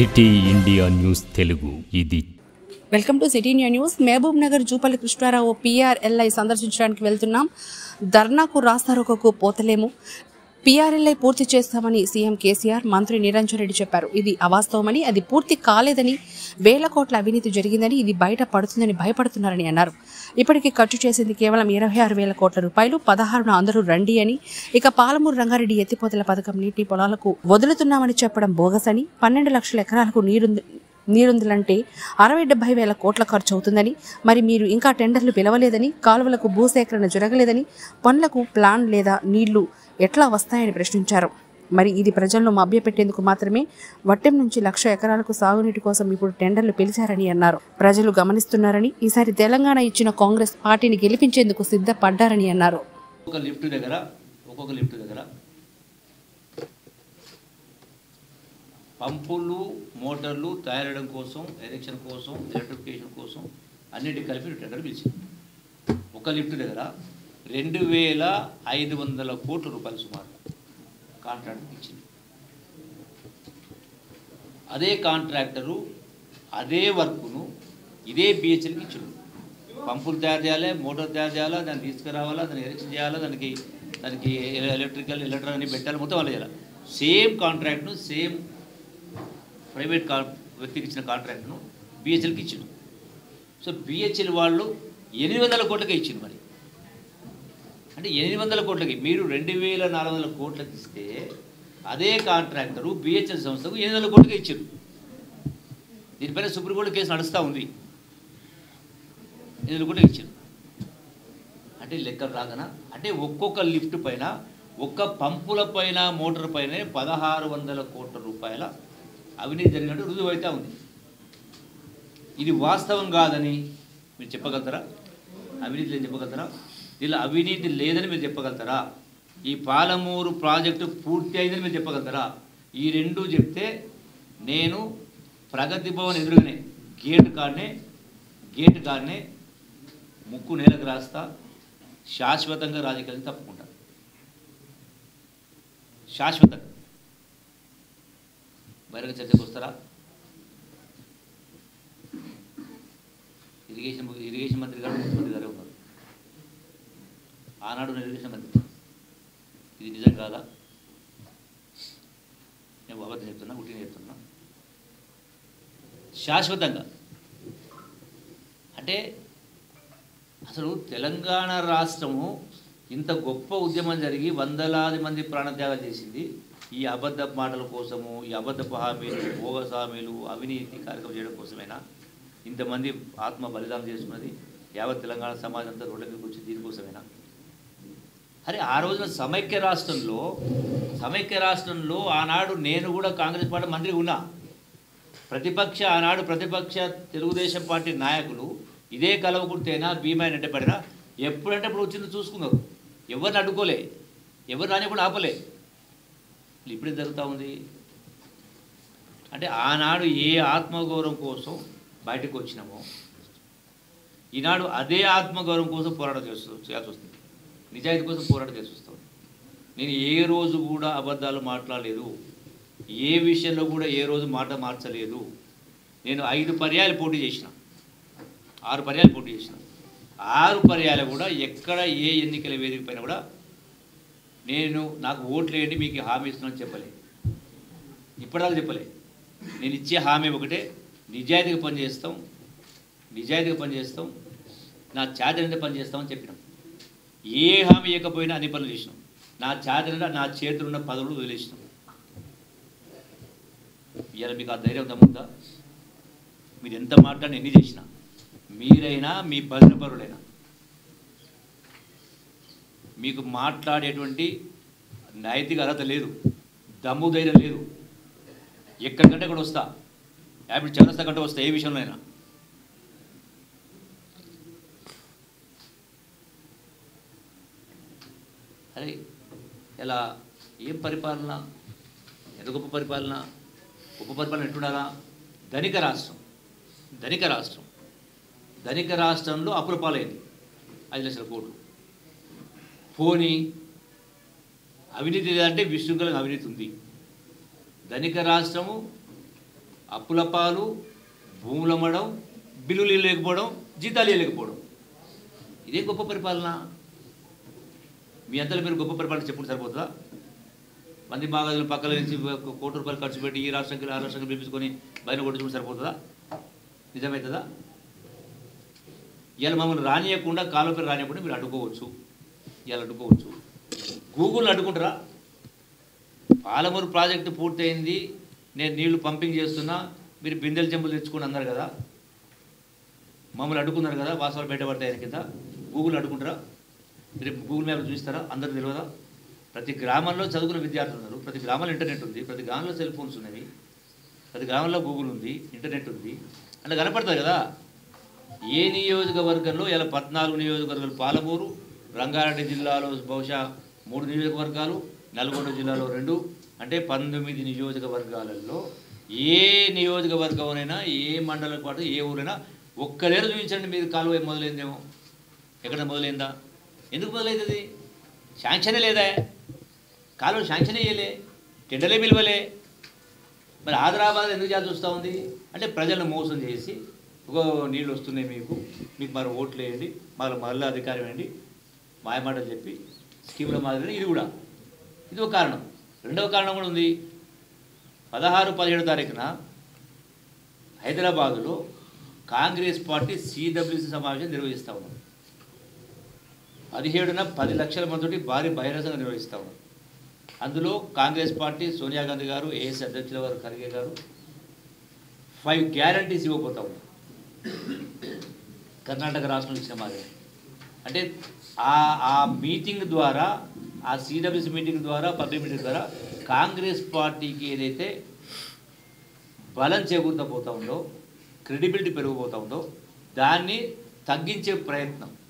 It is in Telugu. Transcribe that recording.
సిటీ ఇండియా న్యూస్ తెలుగు ఇది. Welcome to city India news. Mahabubnagar Jupally Krishna Rao PRLI సందర్శించడానికి వెళ్తున్నాం. ధర్నాకు రాస్తారోకకు పోతలేము. PRLI పూర్తి చేస్తామని సీఎం కేసీఆర్, మంత్రి నిరంజన్ రెడ్డి చెప్పారు. ఇది అవాస్తవమని, అది పూర్తి కాలేదని, వేల కోట్ల అవినీతి జరిగిందని, ఇది బయట పడుతుందని భయపడుతున్నారని అన్నారు. ఇప్పటికీ ఖర్చు చేసింది కేవలం 26,000 కోట్ల రూపాయలు. 16న అందరూ రండి అని, ఇక పాలమూరు రంగారెడ్డి ఎత్తిపోతల పథకం నీటి పొలాలకు వదులుతున్నామని చెప్పడం బోగస్ అని, 12 లక్షల ఎకరాలకు నీరుందంటే 60-70 వేల కోట్ల ఖర్చు అవుతుందని, మరి మీరు ఇంకా టెండర్లు పిలవలేదని, కాలువలకు భూసేకరణ జరగలేదని, పనులకు ప్లాన్ లేదా నీళ్లు ఎట్లా వస్తాయని ప్రశ్నించారు. మరి ఇది ప్రజలను మభ్యపెట్టేందుకు మాత్రమే. వట్టెం నుంచి 1,00,000 ఎకరాలకు సాగునీటి కోసం ఇప్పుడు టెండర్లు పిలిచారని అన్నారు. ప్రజలు గమనిస్తున్నారని, ఈసారి తెలంగాణ ఇచ్చిన కాంగ్రెస్ పార్టీని గెలిపించేందుకు సిద్ధపడ్డారని అన్నారు. ఒక్కొక్క లిఫ్ట్ దగ్గర పంపులు, మోటార్లు తయారడం కోసం, ఎరెక్షన్ కోసం, ఎలక్ట్రిఫికేషన్ కోసం అన్నిటి కలిపి టెండర్ పిలిచింది. ఒక లిఫ్ట్ దగ్గర 2,500 కోట్ల రూపాయలు సుమారు కాంట్రాక్ట్ ఇచ్చింది. అదే కాంట్రాక్టరు అదే వర్క్ను ఇదే BHLకి ఇచ్చిండు. పంపులు తయారు చేయాలి, మోటార్ తయారు చేయాలా, దాన్ని తీసుకురావాలా, దాన్ని ఎరెక్షన్ చేయాలా, దానికి ఎలక్ట్రానిక్ పెట్టాలి, మొత్తం వాళ్ళు చేయాలి. సేమ్ కాంట్రాక్ట్ను సేమ్ ప్రైవేట్ వ్యక్తికి ఇచ్చిన కాంట్రాక్ట్ను BHLకి ఇచ్చిండు. సో BHL వాళ్ళు 800 కోట్లకే ఇచ్చింది. మరి అంటే 800 కోట్లకి మీరు 2,400 కోట్లకి ఇస్తే అదే కాంట్రాక్టరు BHL సంస్థకు 800 కోట్లకే ఇచ్చారు. దీనిపైన సుప్రీంకోర్టు కేసు నడుస్తూ ఉంది. 800 కోట్లకి ఇచ్చారు అంటే లెక్కలు రాగనా? అంటే ఒక్కొక్క లిఫ్ట్ పైన, ఒక్క పంపుల పైన, మోటార్ పైన 1,600 కోట్ల రూపాయల అవినీతి జరిగినట్టు రుజువు అవుతూ ఉంది. ఇది వాస్తవం కాదని మీరు చెప్పగలుగుతారా? అవినీతి లేదని చెప్పగలుగుతారా? దీనిలో అవినీతి లేదని మీరు చెప్పగలుగుతారా? ఈ పాలమూరు ప్రాజెక్టు పూర్తి అయిందని మీరు చెప్పగలుగుతారా? ఈ రెండు చెప్తే నేను ప్రగతి భవన్ ఎదురుగానే గేట్ కాడనే ముక్కు నేలకు రాస్తా, శాశ్వతంగా రాజకీయాలను తప్పుకుంటా. శాశ్వతంగా బహిరంగ చర్చకు వస్తారా? ఇరిగేషన్ మంత్రి గారు, ముఖ్యమంత్రి గారే ఉన్నారు. ఆనాడు ఇరిగేషన్ మంత్రి. ఇది నిజం కాదా? నేను అబద్ధం చెప్తున్నా, ఉట్టిని చెప్తున్నా. శాశ్వతంగా అంటే అసలు తెలంగాణ రాష్ట్రము ఇంత గొప్ప ఉద్యమం జరిగి వందలాది మంది ప్రాణత్యాగాలు చేసింది ఈ అబద్ధ మాటల కోసము, ఈ అబద్ధపు హామీలు, బోగస్ హామీలు, అవినీతి కార్యక్రమం చేయడం కోసమైనా ఇంతమంది ఆత్మ బలిదానం చేసుకున్నది. యావత్ తెలంగాణ సమాజం అంతా రోడ్ల మీదకి వచ్చి దీనికోసమైనా. అరే ఆ రోజున సమైక్య రాష్ట్రంలో ఆనాడు నేను కూడా కాంగ్రెస్ పార్టీ మంత్రి ఉన్నా. ఆనాడు ప్రతిపక్ష తెలుగుదేశం పార్టీ నాయకులు ఇదే కలవకుర్తైనా, భీమా అంటే పడినా ఎప్పుడంటే అప్పుడు వచ్చిందో చూసుకున్నారు. ఎవరిని అడ్డుకోలే, ఎవరు రానికుండా ఆపలే. ఇప్పుడేం జరుగుతూ ఉంది అంటే ఆనాడు ఏ ఆత్మగౌరవం కోసం బయటకు వచ్చినామో ఈనాడు అదే ఆత్మగౌరవం కోసం పోరాటం చేయాల్సి వస్తుంది. నిజాయితీ కోసం పోరాటం చేసి వస్తాం. నేను ఏ రోజు కూడా అబద్ధాలు మాట్లాడలేదు. ఏ విషయంలో కూడా ఏ రోజు మాట మార్చలేదు. నేను 5 పర్యాయాలు పోటీ చేసిన, 6 పర్యాయాలు పోటీ చేసిన. 6 పర్యాయాలు కూడా ఎక్కడ ఏ ఎన్నికల వేదిక పైన కూడా నాకు ఓట్లు వేయండి, మీకు హామీ ఇస్తున్నాను చెప్పలే. ఇప్పటిదాకా చెప్పలే. నేను ఇచ్చే హామీ ఒకటే, నిజాయితీగా పనిచేస్తాం, నా చేతనంటే పనిచేస్తామని చెప్పినాం. ఏ హామీ ఇవ్వకపోయినా అన్ని పనులు చేసినాం. నా చేతులున్న పదవులు వదిలేసినాం. ఇవాళ మీకు ఆ ధైర్యం దమ్ముందా? మీరు ఎంత మాట్లాడిన, ఎన్ని చేసినా, మీరైనా మీ భద్రపరులైనా మీకు మాట్లాడేటువంటి నైతిక అర్హత లేదు, దమ్ము ధైర్యం లేదు. ఎక్కడికంటే కూడా వస్తా, యాభై చౌరస్తా కంటే వస్తా, ఏ విషయంలో అయినా. అరే ఇలా ఏం పరిపాలన, ఎంత గొప్ప పరిపాలన ఎట్టుండాలా? ధనిక రాష్ట్రంలో అప్పుల పాలైంది 5 లక్షల కోట్లు. పోనీ అవినీతి లేదంటే విశృంఖలంగా అవినీతి ఉంది. ధనిక రాష్ట్రము అప్పుల పాలు, భూములు అమ్మడం, బిల్లులు లేకపోవడం, జీతాలు లేకపోవడం. ఇదే గొప్ప పరిపాలన. మీ అంతలో మీరు గొప్ప పరిపాలన చెప్పుడు సరిపోతుందా? మంది మాగదులు పక్కల నుంచి కోటి రూపాయలు ఖర్చు పెట్టి ఈ రాష్ట్రానికి ఆ రాష్ట్రానికి పిలిపించుకొని బయట కొట్టుకుంటే సరిపోతుందా? నిజమవుతుందా? ఇవాళ మమ్మల్ని రానియకుండా కాలువ పేరు రానియకుండా మీరు అడ్డుకోవచ్చు. ఇవాళ అడ్డుకోవచ్చు. గూగుల్ని అడ్డుకుంటారా? పాలమూరు ప్రాజెక్టు పూర్తయింది, నేను నీళ్లు పంపింగ్ చేస్తున్నా, మీరు బిందెల చెంబులు తెచ్చుకొని అన్నారు కదా, మమ్మల్ని అడ్డుకున్నారు కదా, వాస్తవాలు బయటపడతాయి కింద. గూగుల్ అడ్డుకుంటారా? మీరు గూగుల్ మ్యాప్ చూస్తారా? అందరూ తెలియదా? ప్రతి గ్రామంలో చదువుకున్న విద్యార్థులు ఉన్నారు, ప్రతి గ్రామంలో ఇంటర్నెట్ ఉంది, ప్రతి గ్రామంలో సెల్ ఫోన్స్ ఉన్నవి, ప్రతి గ్రామంలో గూగుల్ ఉంది, ఇంటర్నెట్ ఉంది, అంటే కనపడుతుంది కదా. ఏ నియోజకవర్గంలో ఇలా 14 నియోజకవర్గాలు, పాలమూరు, రంగారెడ్డి జిల్లాలో బహుశా 3 నియోజకవర్గాలు, నల్గొండ జిల్లాలో 2, అంటే 19 నియోజకవర్గాలలో ఏ నియోజకవర్గంనైనా, ఏ మండలం పాటు, ఏ ఊరైనా ఒక్కలేరు చూపించండి మీరు కాలువ మొదలైందేమో. ఎక్కడ మొదలైందా? ఎందుకు మొదలవుతుంది? శాంక్షనే లేదా? కాలువ శాంక్షన్ అయ్యలే, టెండర్లే పిలవలే. మరి ఆదిలాబాద్ ఎందుకు చేయాల్సి వస్తూ ఉంది అంటే ప్రజలను మోసం చేసి, నీళ్ళు వస్తున్నాయి మీకు మరి ఓట్లు వేయండి, మళ్ళీ అధికారం వేయండి, మాయమాటలు చెప్పి స్కీముల మాదిరి. ఇది ఒక కారణం. రెండవ కారణం కూడా ఉంది. 16-17 తారీఖున హైదరాబాదులో కాంగ్రెస్ పార్టీ CWC సమావేశం నిర్వహిస్తూ ఉన్నారు. 17న 10 లక్షల మందితోటి భారీ బహిరంగంగా నిర్వహిస్తూ ఉన్నారు. అందులో కాంగ్రెస్ పార్టీ సోనియా గాంధీ గారు, ఏఎస్ అధ్యక్షుల వారు ఖర్గే గారు 5 గ్యారంటీస్ ఇవ్వబోతా ఉన్నారు. కర్ణాటక రాష్ట్రం ఇచ్చిన మాదిరి. అంటే ఆ మీటింగ్ ద్వారా, ఆ CWC మీటింగ్ ద్వారా, పబ్లిక్ మీటింగ్ ద్వారా కాంగ్రెస్ పార్టీకి ఏదైతే బలం చేకూరుతూ పోతూ ఉందో, క్రెడిబిలిటీ పెరిగిపోతూ ఉందో, దాన్ని తగ్గించే ప్రయత్నం.